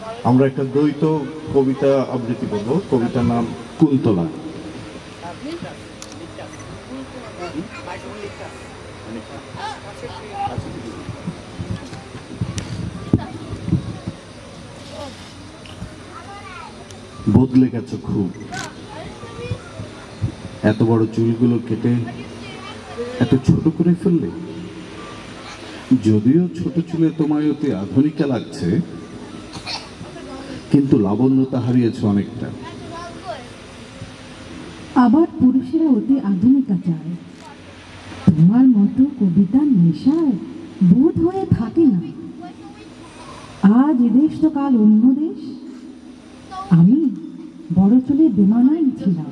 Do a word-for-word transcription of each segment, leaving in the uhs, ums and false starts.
আমরা একটা দ্বৈত কবিতা আবৃত্তি করব। কবিতার নাম কুন্তলা। বদলে গেছ খুব, এত বড় চুলগুলো কেটে এত ছোট করে ফেললে। যদিও ছোট চুলে তোমায় অতি আধুনিকা লাগছে, কিন্তু লাবণ্যতা হারিয়েছ অনেকটা। আবার পুরুষেরা অতি আধুনিকা চায়। তোমার মতো কবিতার নেশায় বোধ হয়ে থাকে না। আজ এদেশ তো কাল অন্য দেশ। আমি বড় চুলে বেমানান ছিলাম।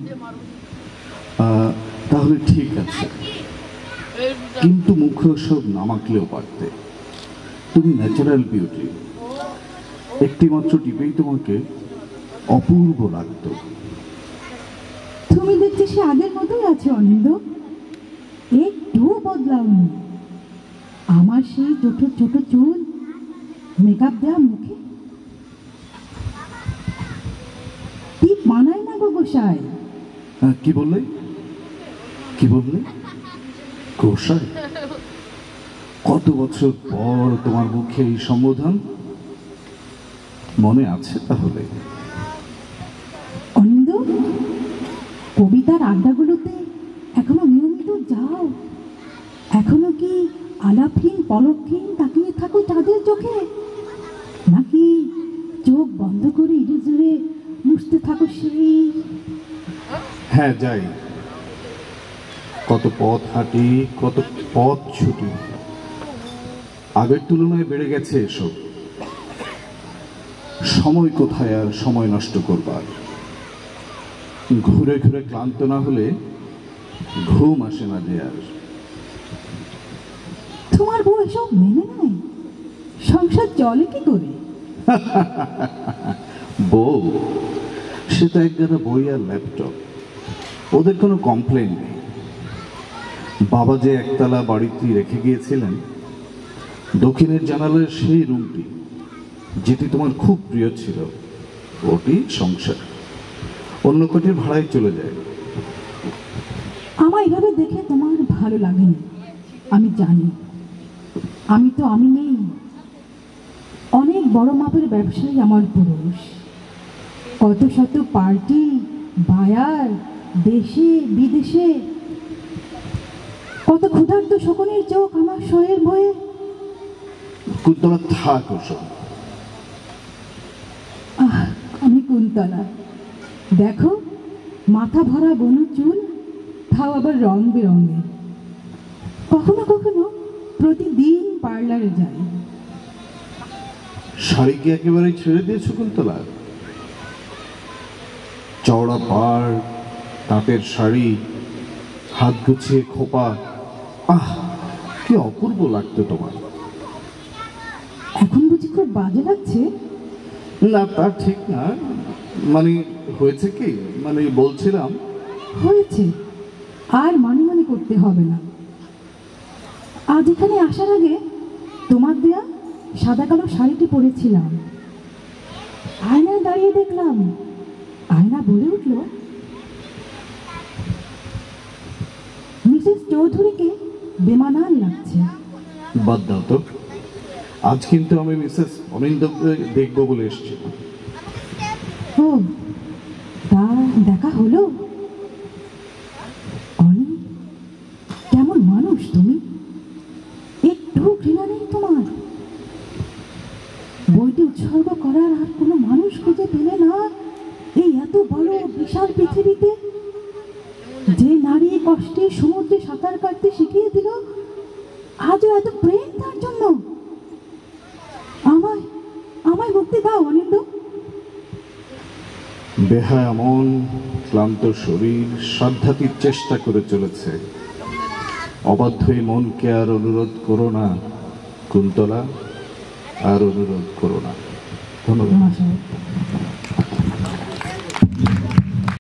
তাহলে ঠিক আছে, কিন্তু মুখে সব নামাকলেও পারতে। তুমি ন্যাচারাল বিউটি। একটি মাত্র টিপেই তোমাকে অপূর্ব লাগতো। তুমি দেখছি সে আগের মতোই আছে অনিন্দ, একটু বদলাওনি। আমার সেই ছোট ছোট চুল, মেকআপ দেওয়া মুখে টিপ মানায় না গো গোসাই। কি বললে কি বললে গোসাই? কত বছর পর তোমার মুখে এই সম্বোধন, মনে আছে তাহলে? অনিন্দ, কবিতার আড্ডাগুলোতে এখনো নিয়মিত যাও? এখনো কি আলাপহীন পলকহীন তাকিয়ে থাকো চাঁদের চোখে, নাকি চোখ বন্ধ করে ইরে জুড়ে মুছতে থাকো সেই? হ্যাঁ, যাই। কত পথ হাঁটি, কত পথ ছুটি। আগের তুলনায় বেড়ে গেছে এসব। সময় কোথায় আর সময় নষ্ট করবার? ঘুরে ঘুরে ক্লান্ত না হলে ঘুম আসে না যে আর। তোমার বউ এসব মেনে নেয়? সংসার চলে কি করে? বউ সে তো একগাদা বই আর ল্যাপটপ, ওদের কোনো কমপ্লেন নেই। বাবা যে একতলা বাড়িতে রেখে গিয়েছিলেন, দক্ষিণের জানালার সেই রুমটি যেটি তোমার খুব প্রিয় ছিল, ওটি সংসার। অন্য কোটির ভাড়ায় চলে যায়। আমার এভাবে দেখে তোমার ভালো লাগেনি, আমি জানি। আমি তো আমি নেই। অনেক বড় মাপের ব্যবসায়ী আমার পুরুষ। কত শত পার্টি, বায়ার, দেশে বিদেশে। কত ক্ষুধার্ত শকুনের চোখ আমার শয়ের ভয়ে। কুন্তলা, থাক ওসব। আহ, আমি কুন্তলা। দেখো, মাথা ভরা বন চুল, তাও আবার রং বেরঙের। কখনো কখনো প্রতিদিন পার্লারে যাই। শাড়ি কি একেবারে ছেড়ে দিয়েছো কুন্তলা? চওড়া পাড়, তাঁতের শাড়ি, হাত গুছিয়ে খোপা, আহ কি অপূর্ব লাগতো তোমার। এখন বুঝি খুব বাজে লাগছে? না, তা ঠিক না। মানে হয়েছে কি, মানে বলছিলাম। হয়েছে, আর মানে মানে করতে হবে না। আজ এখানে আসার আগে তোমার দেয়া সাদা কালো শাড়িটি পরেছিলাম। আয়নায় দাঁড়িয়ে দেখলাম, আয়না বলে উঠল, মিসেস চৌধুরীকে বেমানান লাগছে। বাদ দাও তো, আজ কিন্তু আমি মিসেস অনিন্দকে দেখবো বলে এসছি। ও, তা দেখা হলো? অনি, কেমন মানুষ তুমি! একটু ঘৃণা নেই তোমার? বইটি উৎসর্গ করার আর কোনো মানুষ খুঁজে পেলে না এই এত বড় বিশাল পৃথিবীতে? যে নারী কষ্টে সমুদ্রে সাঁতার কাটতে শিখিয়ে দিল, আজও এত প্রেম তার জন্য। আমায় আমায় মুক্তি দাও অনিন্দ। বেহায়া মন, ক্লান্ত শরীর সাধ্যাতির চেষ্টা করে চলেছে। অবাধ্য এই মনকে আর অনুরোধ করো না কুন্তলা, আর অনুরোধ করো না। ধন্যবাদ।